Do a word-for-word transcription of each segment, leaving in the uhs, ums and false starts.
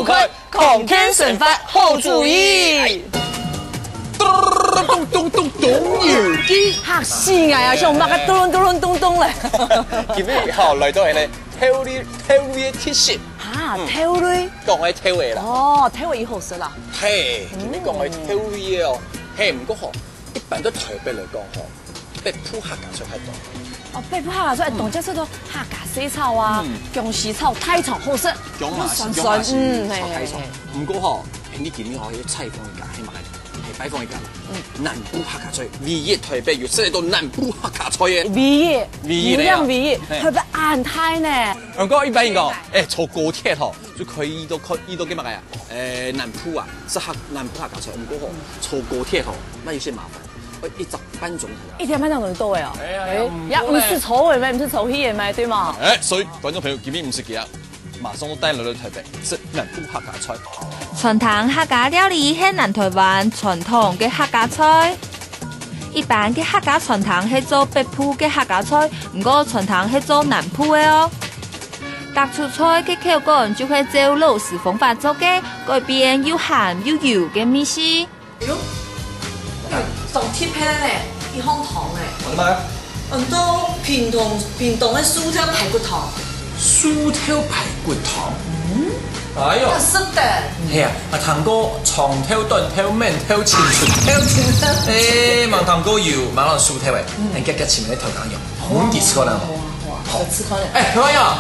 开，空天神发好主意。 咚咚咚咚油机， 嚇死我啊！像擘個咚咚咚咚咧。 今日好來到係咧挑你挑你嘅鐵石。 嚇，挑你？ 講係挑嘅啦。 哦，挑嘅好食啦。 係，今日講係挑嘅哦。係唔過嗬，一般都台北嚟講嗬，北埔客家菜係多。 哦，北埔客家菜當即出到客家西草啊、薑絲草、太草好食，酸酸，嗯，係係。 唔過嗬，你今日可以採訪一家，係咪？係擺放一間，南部客家菜，唯一台北有食到南部客家菜嘅， 唯一， 唯一有樣唯一，台北安泰呢。 唔過一般人講，誒坐高鐵嗬，就可以到可以到幾乜嘅呀？誒南部啊，是客南部客家菜，唔過嗬坐高鐵嗬，那有些麻煩，一集半鐘頭。 一點半鐘就到嘅哦。誒，也唔是炒嘅咩？唔是炒戲嘅咩？對嘛？ 誒，所以觀眾朋友今日唔是幾啊？馬上都帶來了台北，食南部客家菜。 傳統客家料理係南台灣傳統嘅客家菜。一般嘅客家傳統係做北埔嘅客家菜，唔過傳統係做南埔嘅哦。各出菜嘅口感就會照老式方法做嘅，改變又鹹又油嘅味思。 喲，仲貼起咧，一香糖咧。 我的媽呀！ 很多屏東屏東嘅酥條排骨糖。 酥條排骨糖，嗯，哎呦， 是的， 係啊，啊糖哥長條、短條、麵條、青春條，誒，盲糖哥要馬上酥條誒，你夾夾前面啲頭揀用，好啲吃可能， 好啊好啊，好吃可能。 誒，頭揀用，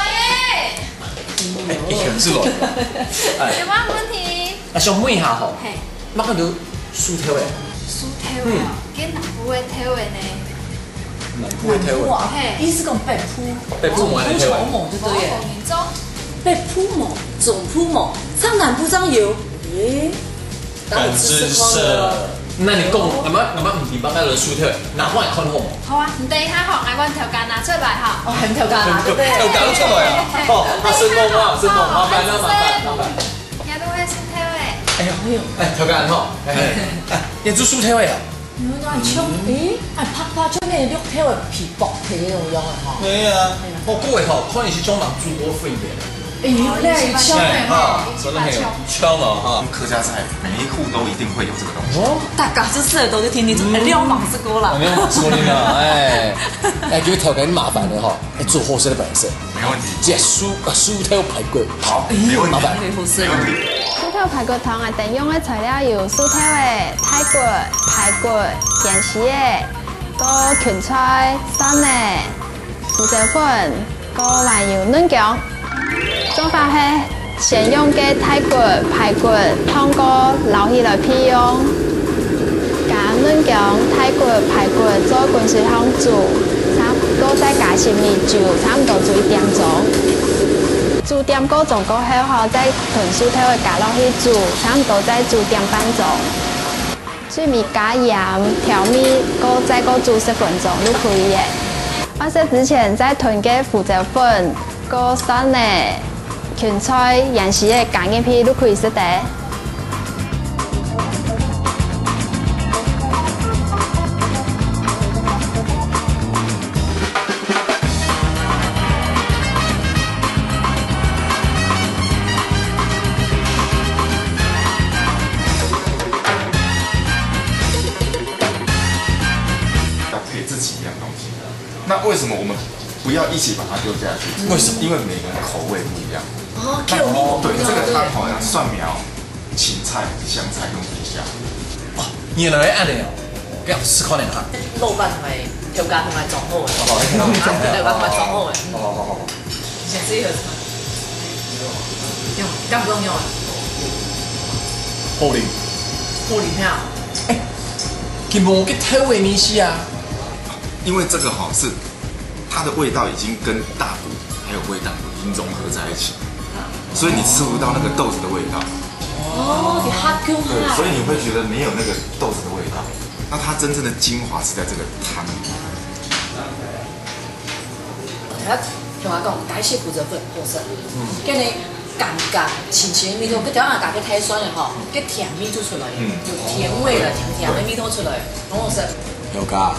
可以， 誒，一拳之落， 有冇問題？ 啊，想問一下吼， 嘿， 乜個叫酥條誒？ 酥條啊，跟南部嘅條誒呢？ 南部嘅條誒， 伊是講北埔， 北埔冇嘅條誒， 某就對耶。 民眾北埔某，總埔某，上南部張油，誒， 長知識了。那你講，咁樣咁樣唔掂白嘅嚟酥條，哪款看好冇？ 好啊，你等一下學，我揾條架拿出嚟哈。 哦，係條架拿對不對？ 條架都出來啊！哦，啊，成功啊，成功，麻煩啦，麻煩，麻煩。 也都係酥條誒。 哎呀，哎，條架好，哎，你做酥條啊？ 你講唱，咦？哎，拍拍出面肉條嘅皮薄皮嗰種樣嘅嗬。 係啊，我各位吼，可能是中南諸多分別。 哎呦，你係唱嘅嗬， 真的很有敲嘛哈。 客家菜每一戶都一定會有這個東西。 哦， 大家就食到就聽你做，兩網子歌啦。 兩網子歌啦，哎，哎，叫條件麻煩的哈，哎，做好食的本事。 沒問題。 即係酥酥條排骨，好， 沒問題。 麻煩。 好食。 酥條排骨湯啊，定用嘅材料有酥條嘅太骨、排骨、芫絲嘅，個芹菜、蒜嘅、胡椒粉，個還有嫩薑。做法係先用嘅太骨、排骨湯過撈起來皮用，加嫩薑、太骨、排骨做滾水湯煮，差不多再加些米酒，差唔多煮一點鐘。煮點個鐘過後後，再燉酥條嘅加落去煮，差唔多再煮點半鐘。水米加鹽、調味，個再個煮十分鐘就可以嘅。我食之前再燉嘅胡椒粉、個蒜嘅。芹菜、芫絲嘅乾嘅皮都可以食得。 要配自己一樣東西，那為什麼我們不要一起把它丟下去？ 為什麼？ 因為每個人口味不一樣。 哦， 對，這個湯好像蒜苗、芹菜、香菜用底下。 哦，原來係咁樣，咁試看下哈。 老闆同埋條架同埋裝好嘅，老闆同埋裝好嘅。 好好好好。 先試下。用，敢唔敢用啊？ 好靈， 好靈呀！ 哎，佢冇嘅調味意思啊。 因為這個哈是它的味道已經跟大骨還有味道已經融合在一起。所以你吃不到那個豆子的味道。 哦，你黑姜對，所以你會覺得沒有那個豆子的味道。那它真正的精華是在這個湯裡面。 睇同我講，加些胡椒粉好食。嗯。跟你乾乾清清的米湯，佢條下加啲太酸嘅嗬，佢甜味就出來，有甜味啦，甜甜的米湯出來，好好食。 有㗎。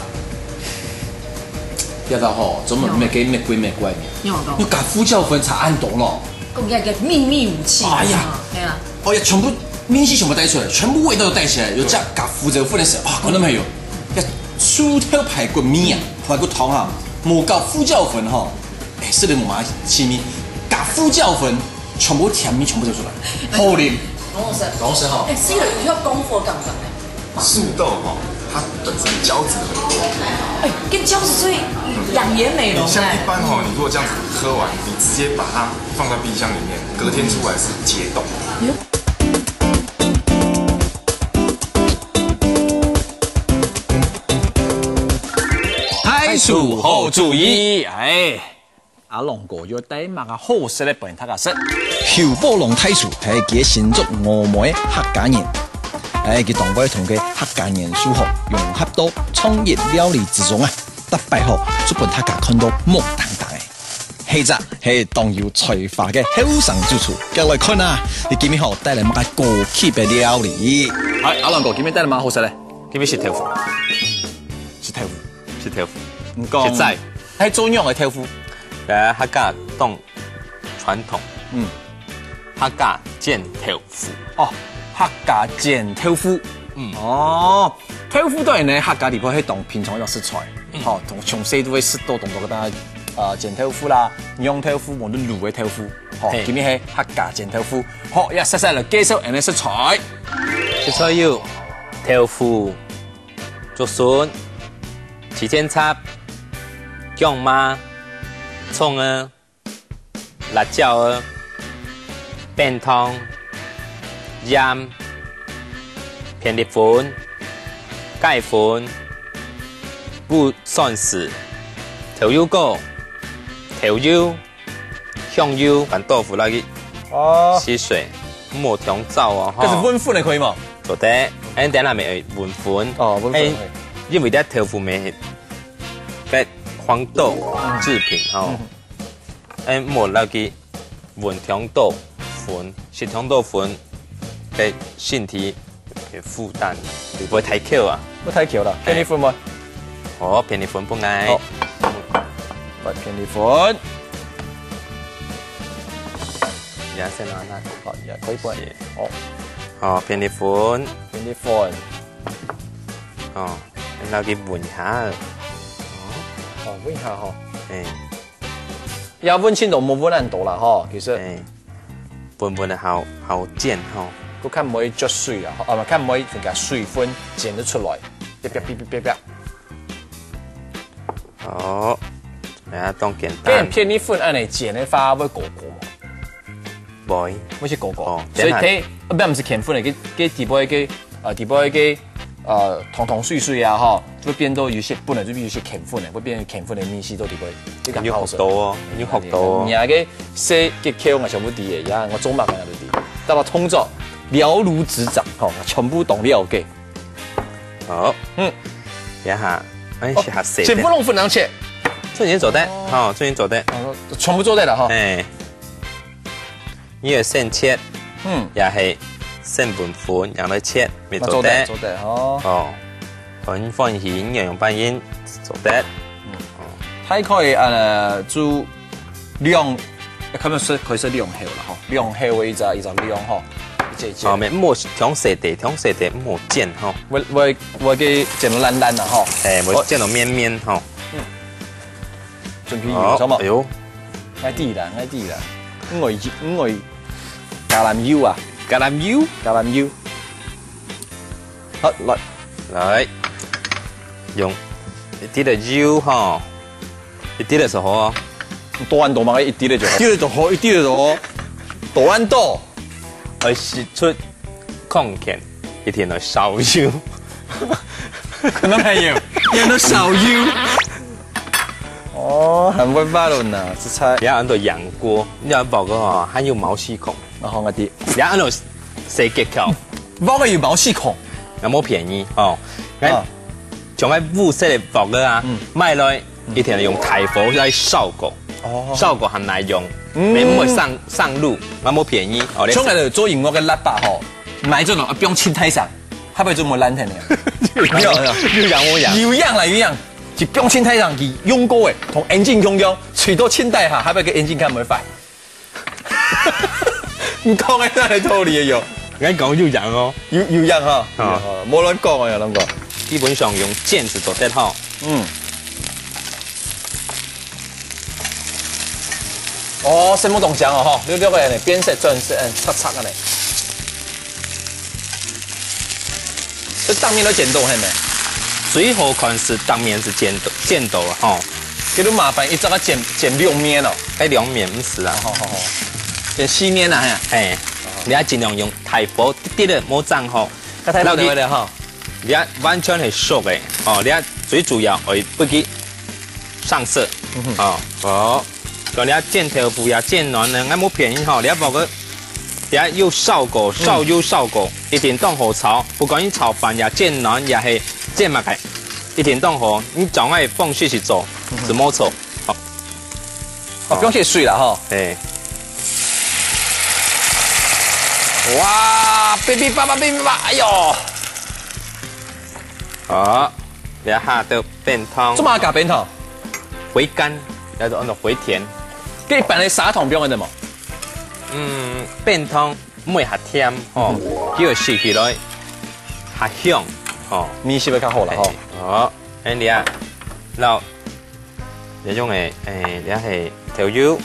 一到吼，專門咩幾咩鬼咩怪嘅。 有㗎。 要加胡椒粉才按懂咯。 讲起来个秘密武器。 哎呀， 对啊， 哦呀，全部明星全部带出来，全部味道都带起来，有加加负责负的时候，啊，看到没有？个酥条排骨面啊，排骨汤哈，冇加胡椒粉哈，哎，是的，冇嘛起面，加胡椒粉，全部甜味全部都出来，好啉。 龙老师， 龙老师哈哎，是有有要功夫的感觉呢。 素豆哈，它本身胶质很多。 哎，跟胶质所以养颜美容你像哎。 一般哈，你如果这样子喝完，你直接把它放到冰箱里面，隔天出来是解冻。 太叔好主意，哎，阿龍哥要帶埋個好食的俾大家食。 侯寶龍太叔係佢新竹峨眉客家人，誒佢當歸同佢客家元素學融合到創意料理之中啊，特別好，就俾大家看到木淡淡嘅。氣質係當有才華嘅後生之處，過來看啊！你今日好帶嚟乜嘅高級嘅料理？ 係阿龍哥，今日帶嚟乜好食咧？ 今日是豆腐， 是豆腐， 是豆腐。 唔講實在係中央嘅豆腐。 誒客家當傳統， 嗯， 客家煎豆腐。 哦，客家煎豆腐。 嗯， 哦，豆腐當然咧，客家地方係當平常一個食材，好，同從細都會食到當到嗰單誒煎豆腐啦、釀豆腐、或者滷嘅豆腐，好，今日係客家煎豆腐，好，一細細嚟介紹人哋食材。 食材有豆腐、竹筍、旗尖插、姜媽、蔥啊、辣椒啊、便湯、鹽、片栗粉、雞粉、烏蒜絲、頭油膏、頭油、香油、乾豆腐那個哦， 洗水，冇調皂哦。 這是溫粉的可以嗎？ 做得，誒等下咪換款。 哦，溫粉。 因為啲豆腐味係嘅黃豆製品吼，誒冇那個換糖豆粉，是糖豆粉嘅身體嘅負擔，唔會太強啊。 不太巧啦，片栗粉嗎？ 哦，片栗粉不愛。 好，來片栗粉。 而家先攞啦， 好，也可以拌。哦， 哦，片栗粉， 片栗粉。 哦，那個換下。 哦，溫下嗬。 誒， 也溫清度冇溫咁多啦嗬，其實。 誒，拌拌得好好煎吼。 佢看唔可以捽水啊，啊唔係看唔可以將水分煎得出來，啪啪啪啪啪。 好，嚟下當簡跟單。 片栗粉按嚟煎嘅話會糊糊嘛？ 會， 會是糊糊哦， 所以佢啊唔係唔是鹼粉嚟，佢佢底部嘅啊底部嘅呃糖糖水水啊嗬，就會變到有些本來就有些鹼粉嘅，會變成鹼粉嘅面絲到底部，呢個好食。 要學到哦，要學到哦。 而家嘅細嘅口我全部啲嘅，而家我中麥嘅都啲，但係通咗了如指掌，嗬，全部懂了嘅。 好， 嗯， 一下，哎，試下食。 全部弄粉兩切， 這已經做得，好，這已經做得。 全部做得啦，嗬。 誒，呢個先切， 嗯， 又係先拌粉，然後切，未做得。 做得，嗬。 哦，粉放鹽，又用半煙，做得。 它可以誒做兩，咁樣說佢是兩號啦，嗬，兩號嘅一隻一隻兩嗬，一隻哦，咪唔好調細地，調細地唔好煎嗬。 我我我嘅煎到爛爛啦，嗬。 誒，唔好煎到面面嗬。 準備油咗冇？ 哎呦， 啱啲啦，啱啲啦。五味五味橄欖油啊， 橄欖油， 橄欖油。好來， 來用一啲嘅油嗬，一啲嘅就好哦。 多按多嘛，一啲咧就好，一啲咧就好，一啲咧就好，多按多。 去試出抗鹼，一天來少油， 可能還有，有到少油。哦，很會巴倫呐，這菜。 你要按到洋鍋，你要爆個哦，還有毛細孔， 然後我啲， 你要按到細結構， 包個有毛細孔， 有冇便宜哦？咁仲喺烏色嘅爆個啊，買來一天用大火來燒過，燒過很耐用，你唔會上上路，有冇便宜？哦， 將嚟做熒幕嘅喇叭嗬，買咗落不用清太上，係咪做冇爛聽嘅？ 要養我養， 有樣啦有樣。就不用清太上，佢用過嘅，同 engine 共用，除到清底下，係咪個 engine 看唔會快？ 唔講嘅真係套你嘅藥， 啱講要人哦， 要要人哈，冇亂講啊，有諗過。 基本上用毽子做得吼。 嗯。哦，什麼東西啊？嗬，你呢個人嚟變色轉色，誒，擦擦嘅嚟。這當面都剪到係咪？ 最好看是當面是剪到剪到啊，吼。 佢都麻煩一陣啊剪剪兩面哦。 誒兩面唔是啊。 好好好。剪四面啊，係。 誒，你要盡量用大火啲啲嘅，冇爭吼。 太太多嘅嗬。 你要完全係熟嘅，哦，你要最主要係不給上色，哦，哦，咁你要煎豆腐呀，煎軟呢，啱冇便宜吼，你要包個，你要又燒過，燒又燒過，一點當火炒，不管你炒飯呀、煎軟也係煎乜嘅，一點當火，你將愛放水去做，是冇錯，哦， 哦，放些水啦吼， 誒， 哇，嗶嗶叭叭嗶嗶叭，哎呦！ 好，你要下到變湯。 做乜加變湯？ 回甘，叫做按照回甜。 跟一般的砂糖標嘅啫嘛。 嗯，變湯唔會下甜哦，叫佢食起來下香哦。 味是會較好啦吼。 好，咁你啊，然後你用嘅誒，你係調油，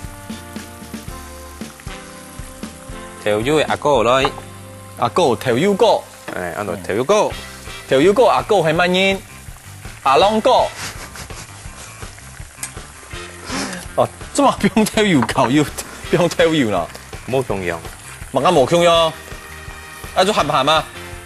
調油嘅阿哥來， 阿哥調油哥， 誒，按照調油哥。 調油哥阿哥係乜嘢？阿朗哥。哦，做乜不用調油膏，要不用調油啦？ 冇用用， 乜啱冇用用？啊，做鹹唔鹹啊？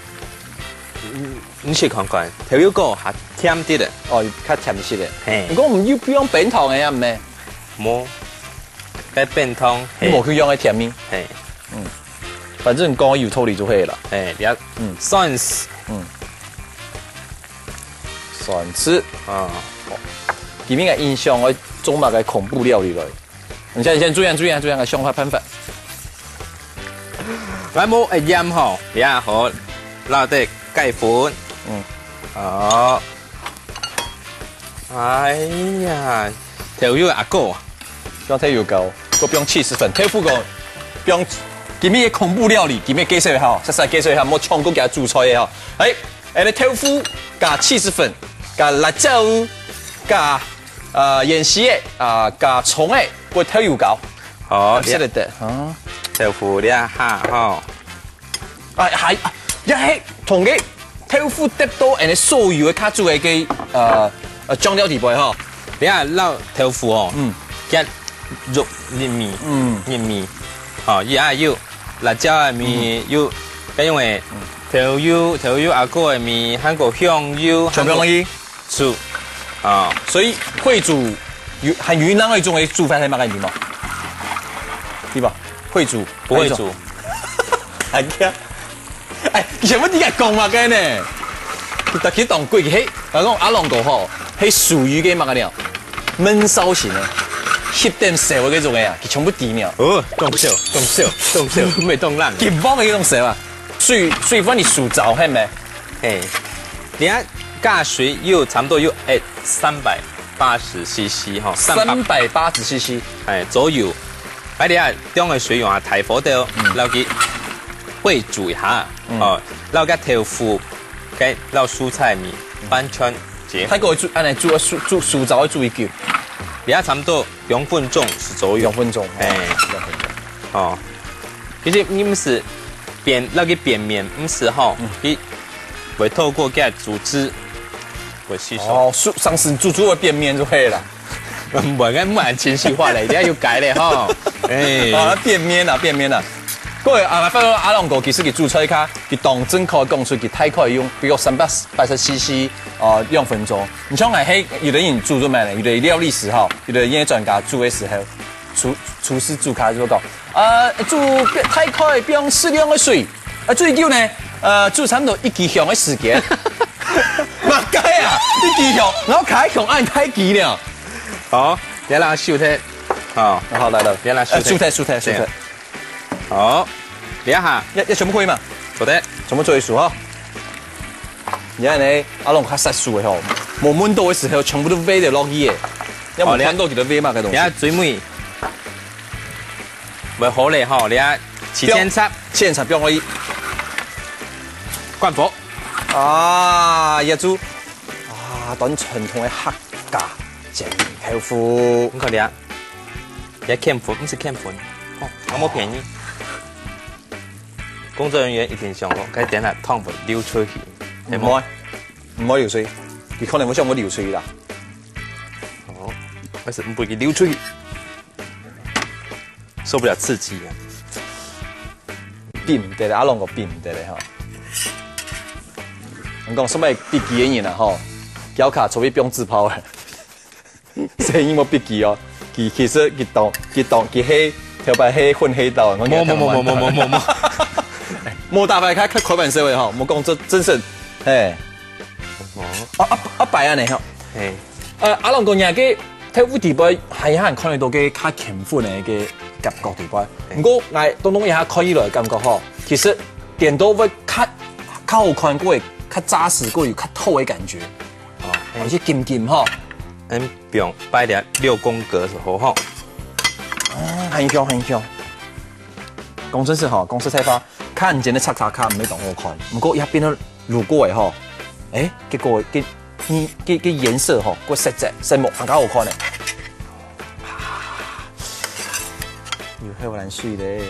你試看看，調油哥係甜啲嘅。 哦，較甜啲嘅。 嘿， 如果唔要不用變糖嘅呀，唔係？ 冇，該變湯。 你冇去用嘅甜味。 嘿， 嗯，反正講有道理就可以啦。 誒，你要嗯蒜絲， 嗯。蒜絲啊， 裡面嘅印象我做乜嘅恐怖料理嚟？你先先注意注意注意個想法辦法。 我冇誒鹽吼，而家好撈啲雞款。嗯，好。哎呀，調油阿哥， 不用調油膏，我不用起司粉，豆腐個不用。裡面嘅恐怖料理，裡面介紹下，實實介紹下，冇搶過嘅煮菜嘅嗬。誒，誒，你豆腐加起司粉。加辣椒，加誒鹽絲啊，加蔥誒，會調油膏。 好， 識得得啊。 豆腐你啊下吼， 啊係，一係同佢豆腐得到人哋所有嘅卡住嘅嘅誒誒醬料地步嗬。 你啊撈豆腐哦， 嗯， 一肉入面， 嗯， 入面，哦，而家要辣椒入面要，因為調油調油阿哥入面韓國香油， 全部可以。 煮啊， 所以會煮越係越南嗰種嘅煮法係乜嘅面嘛？對吧？會煮不會煮， 係嘅。誒，其實乜點解講話嘅呢？特別當貴嘅，我講阿郎哥嗬，係屬於嘅乜嘅料？燜燒型嘅，翕點燒嘅嗰種嘅啊，佢全部點料。 哦，凍燒，凍燒，凍燒，未凍爛。 極幫嘅嗰種燒啊，水水分你數早係咪？ 誒，你睇。加水要差唔多要誒三百八十 C C 嗬， 三百八十 C C 係左右。喺你啊，將個水用下大火度，撈佢燴煮一下，哦，撈個豆腐，跟撈蔬菜面，完全結合。 睇過煮，安尼煮煮煮煮早要煮一久， 而家差唔多兩分鐘是左右。 兩分鐘，誒，兩分鐘。哦，其實你唔是扁撈個扁面，唔是嗬，佢會透過嘅組織。 哦，上上次煮煮個便面就可以啦。 唔係嘅，唔係情緒化嚟，而家要改咧嗬。誒， 啊，便面啊，便面啊。各位啊，發覺阿郎哥其實佢煮菜卡，佢當真可以講出佢太可以用，比如三百八十 C C 啊兩分鐘。你像係喺有的人煮咗咩咧？有的料理時候，有的嘢專家煮嘅時候，廚廚師煮卡就講，啊煮太快，不用適量嘅水，啊最久呢，誒煮差唔多一支香嘅時間。乜雞啊！啲技巧，然後開孔按太極了。 好，你讓收睇。好， 好來了， 你讓收睇。 收睇，收睇，收睇。 好，你一下， 一一全部可以嘛？ 做得， 全部做一數哈。而家呢，阿龍較實數嘅吼，冇燜到嘅時候，全部都飛掉落去嘅。因為燜到佢都飛嘛嘅東西。 而家最尾， 袂好咧吼，你啊起先插， 现场表可以灌佛。 啊，业主啊，等传统的客家剪豆腐， 很可怜，也欠粉，不是欠粉，哦，那么便宜。工作人員一定上講，佢等下湯粉溜出去， 唔可唔可以流水，佢可能會想我流水啦。 哦，但是唔俾佢溜出去，受不了刺激啊！ 變唔得咧，阿龍個變唔得咧嚇。我講什麼筆記嘅人啊吼，腳卡除非不用自拋嘅，聲音冇筆記哦，佢其實佢當佢當佢黑條白黑混黑道，我冇冇冇冇冇冇冇。 冇大牌開開開版社會吼，冇講這真實，誒，哦，啊啊啊白啊你吼， 誒， 誒阿龍講嘢嘅睇烏地杯係有人看得到嘅較乾款嘅嘅夾角地杯，不過我當當一下看以來感覺吼，其實點都會較較好看過嘅，較紮實過有較透嘅感覺，哦，而且金金吼， 嗯，不用擺啲六宮格時候吼， 嗯，很香很香，講真是吼，公司菜花。看人哋擦擦卡唔係當好看，不過一邊咧路過嘅吼，誒，結果嘅嘅嘅嘅顏色吼，個色澤色目更加好看咧。要香難水咧。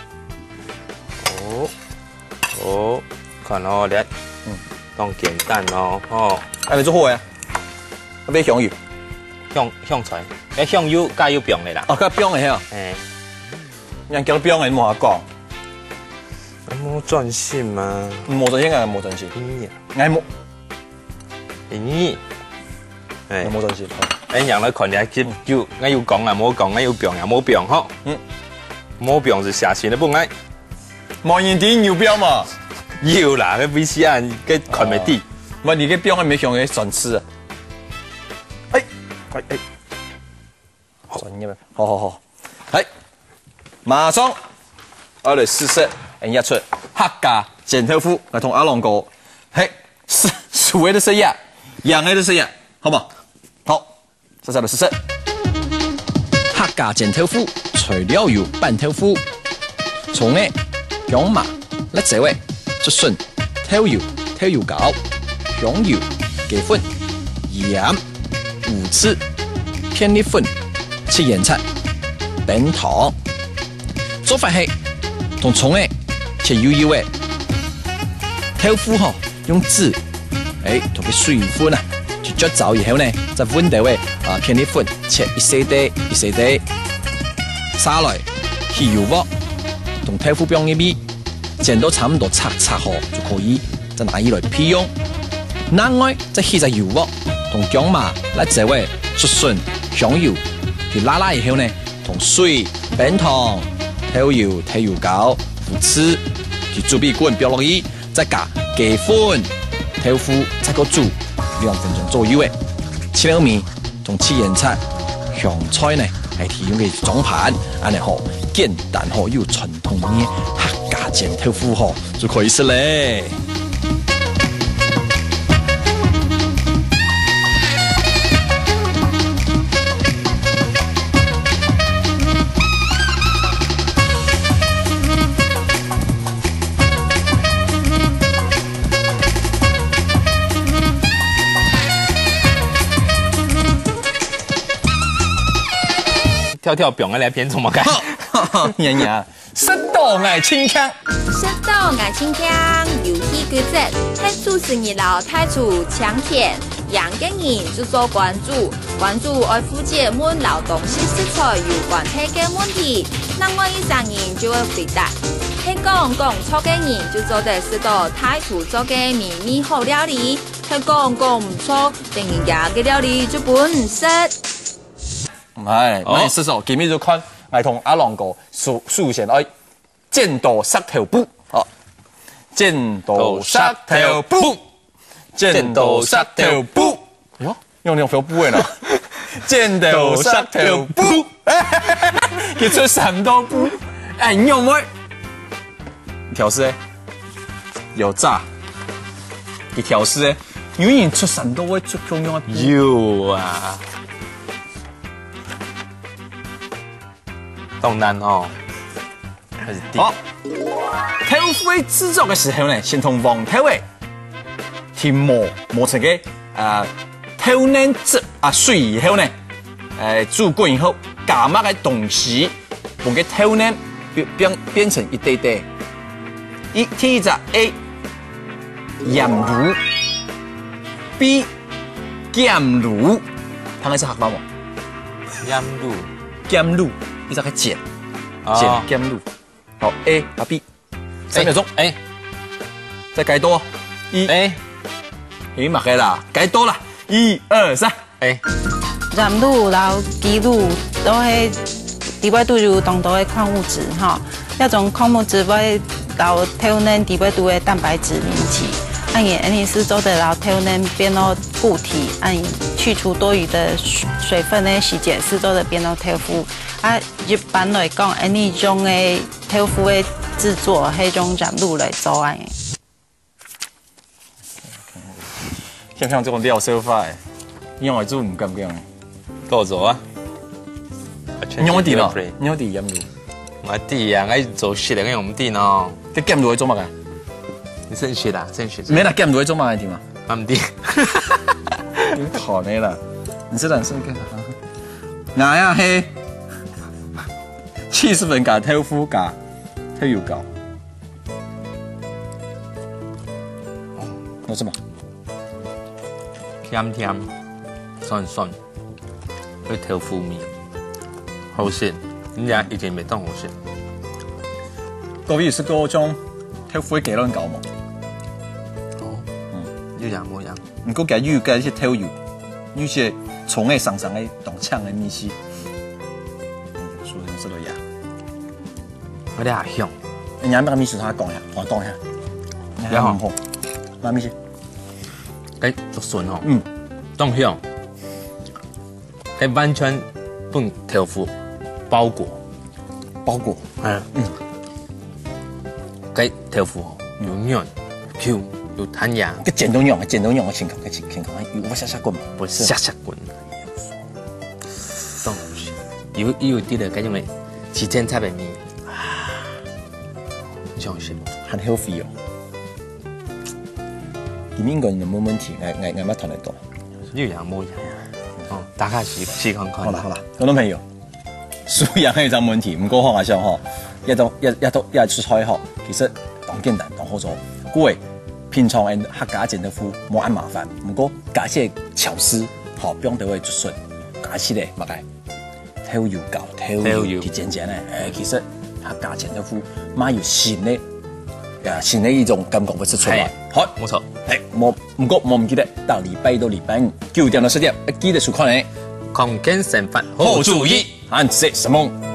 哦哦，看哦，你嗯，當簡單咯，哦。 啊，你做好嘅，要俾香油， 香香菜，誒香油加油餅嚟啦。 哦，加餅嘅嚇。 誒， 人叫餅嘅你冇下講。 冇專心嘛？ 冇專心啊，冇專心。 咦？ 我冇。 咦？誒， 冇專心。 誒，人咧看你叫叫，我要講啊，冇講，我要餅啊，冇餅嗬。嗯。冇餅就下線啦，不過冇人點要餅嘛？ 要啦，佢 V C R 嘅看咪啲。 唔，你嘅餅係咪向佢轉吃啊？誒，誒誒，轉嘅咩？好好好，係，馬上我嚟試試。人一出客家剪豆腐，嚟同阿龍哥，嘿，熟熟嘅都食呀，洋嘅都食呀，好唔好？好，試下嚟試試。客家剪豆腐，除了有拌豆腐、葱嘅、薑麻、辣椒嘅、竹筍、豆油、豆油膏、香油、雞粉、鹽、胡椒、片栗粉、切鹽菜、冰糖。做法係同葱嘅。切油油嘅豆腐嗬，用紙誒同佢水分啊，去捽走以後呢，再溫度嘅啊片栗粉切一細啲一細啲，撒來起油鑊，同豆腐餅一味，剪到差唔多擦擦好就可以，再拿起來皮用。另外再起隻油鑊，同薑麻、辣椒嘅竹筍、香油，佢拉拉以後呢，同水、冰糖、豆油、豆油膏。吃，去煮米滾，飆落去，再加雞粉、豆腐，再個煮兩分鐘左右嘅。切了面同切鹽菜、香菜呢，係提供嘅裝盤，安尼好簡單好又傳統嘅客家剪豆腐好就可以食咧。 跳跳表嘅嚟片怎麼解？ 娘娘，食到愛清腔， 食到愛清腔，遊戲規則，喺主持人老太祖搶田，兩個人就做關注，關注愛護節目勞動性食材有關係嘅問題，另外一三人就會回答。喺講講錯嘅人就做得食到太祖做嘅秘密好料理，喺講講唔錯，定人家嘅料理就本唔識。 唔係，唔係試試，今日就看嚟同阿龍哥數數先，哎，剪刀石頭布，好，剪刀石頭布，剪刀石頭布，喲，用兩條布嘅呢，剪刀石頭布，佢出什多布？哎，你有冇？調試誒，有炸，佢調試誒，有人出什多位出中央嘅？ 有啊。當然哦， 还是地。 好，豆腐喺制作嘅時候呢，先同黃豆嘅填磨磨成嘅誒豆奶汁啊水以後呢，誒煮過以後加乜嘅東西，將嘅豆奶變變變成一堆堆。一第一隻 A 鹽滷 ，B 鹹滷，睇下是客家冇？ 鹽滷， 鹹滷，呢隻係鹼。 哦鹼鹹滷，好 A 啊 B， 三秒鐘， 哎， 再計多，一 A， 已經默嘅啦，計多啦，一二三， 哎， 鹽滷然後雞滷都係裡邊都有當多嘅礦物質哈，一種礦物質會到豆奶裡邊都嘅蛋白質凝集，按你按你是做得到豆奶變到固體，按你去除多餘的水分嘅時間是做得變到豆腐。啊，一般來講，按你種嘅豆腐嘅製作係用鹽滷來做嘅。 像像這種料手法，因為做唔咁樣。 夠做啊！ 你用啲咯？你用啲鹽滷？ 我啲啊，我做雪嚟，我用唔啲咯。 啲鹽滷係做乜嘅？ 你真雪啦，真雪。 沒啦，鹽滷係做乜嘅添啊？ 我唔啲。 你討你啦！你這人生嘅，哪呀嘿？七十分加豆腐加豆油膏，有什麼？ 甜甜、酸酸，佢豆腐面，好食。點解以前未當好食？ 各位有試過將豆腐嘅雞卵搞冇？ 哦，嗯，要飲冇飲。 唔過加油加啲豆油，有些蟲嘅上上嘅當槍嘅米絲，所以食到呀。 我哋下香。 你啱啱米絲他講下，我講下。你好唔好？乜米絲？ 誒，竹筍哦。 嗯。 當香。佢完全幫豆腐包裹。 包裹。 係啊。嗯。佢豆腐又軟，Q 又彈牙。 個剪刀用啊，剪刀用啊，前講嘅前前講啊，有冇下下滾？ 不是下下滾。當有有啲咧，咁樣嘅旗艦菜嘅面。想食很 healthy 哦。今應該就冇問題，我我我乜同你講。 有人冇人哦，大家試試看看。 好啦好啦，觀眾朋友，素養係一種問題，唔過學下上嗬，一到一一到一出菜嗬，其實當簡單當好做。各位平常嘅客家整豆腐冇咁麻煩，唔過加些巧思，嗬，幫到位竹筍，加些咧乜嘅豆油膏、豆油啲簡簡咧，誒其實。客家整豆腐，媽要鮮咧，啊鮮咧呢種感覺會出出來。好， 冇錯。 係冇唔過我唔記得，到禮拜到禮拜五九點到十點，記得收看咧。 康健成分好主意，按食什麼？